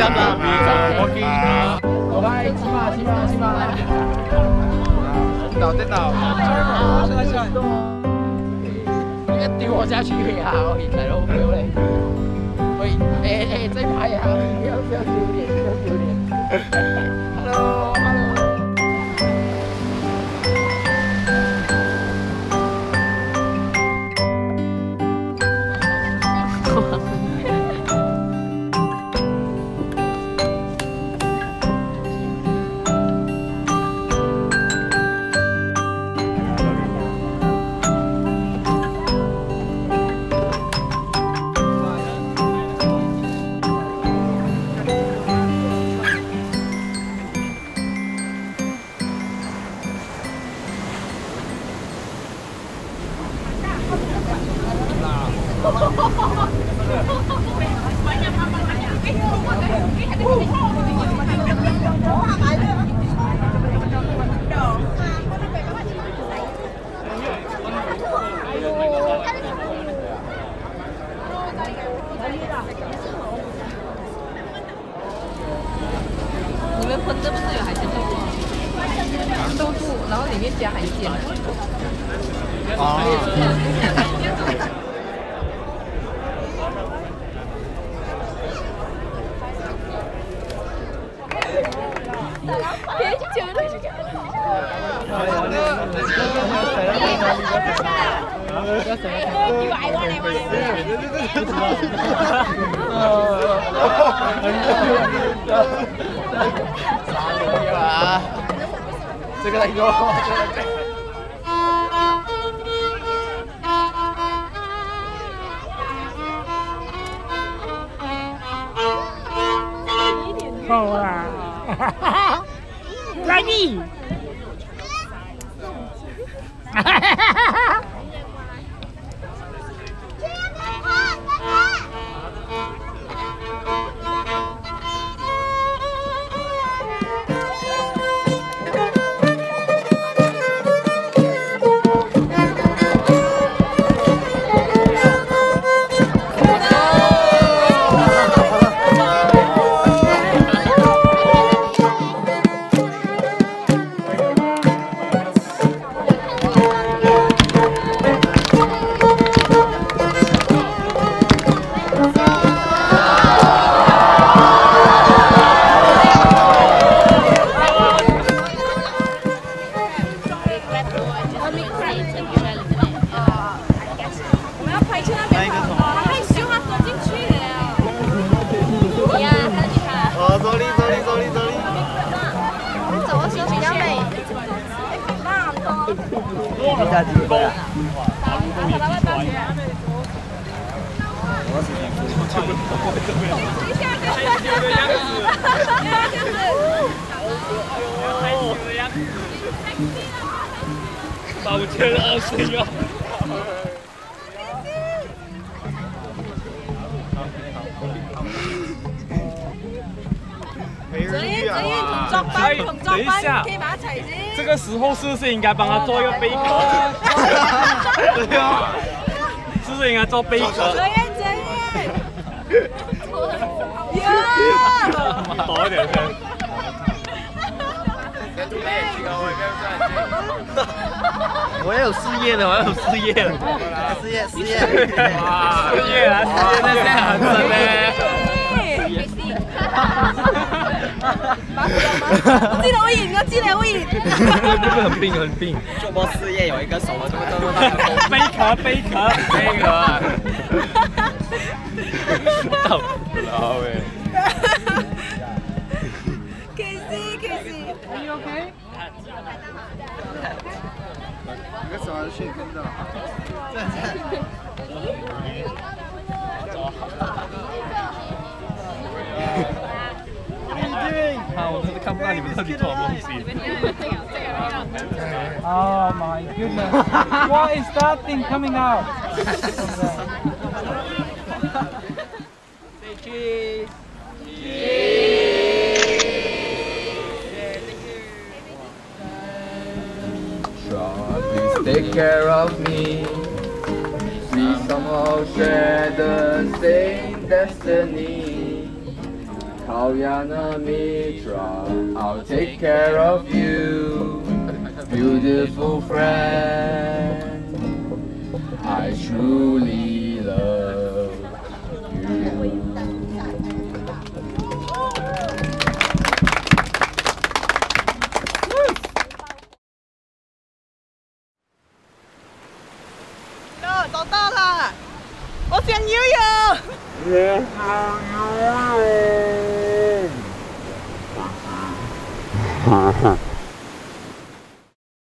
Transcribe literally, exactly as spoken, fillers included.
吧，我给啊，我来骑马骑马骑马，倒再倒，下下，一掉我下去呀！我大佬唔好嚟，喂誒誒，再拍呀！不要不要丟臉，不要丟臉。Hello hello。 你们喷的不是有海鲜豆腐吗？豆腐，然后里面加海鲜。 啊。 别去酒了，去酒了。 这个来说。 好啊！来你！ 下几个呀？ 八千二十秒。 泽燕，泽燕同作班，同作班，企埋一齊先。 這個時候是不是應該幫他做一個貝殼？對啊，是不是應該做貝殼？ 澤燕，澤燕，呀！ 多一點先。 我也有事業的，我也有事業的，事業事業， 哇，事業啊，事業，那現在很真呢。 我知道我贏，我知你會贏。 這個很病很病。做波事業有一個手啊，這麼這麼大。 貝殼貝殼貝殼。到老誒。 Casey Casey are you okay？ 你個手還是血跟的。啊，我真是看不到你们到底做什麼東西。 Oh my goodness! What is that thing coming out? Say cheese. Please take care of me. We somehow share the same destiny. Kalyana Mitra, I'll take care of you, beautiful friend. I truly love you. 找到了，我想游泳。 我想游泳。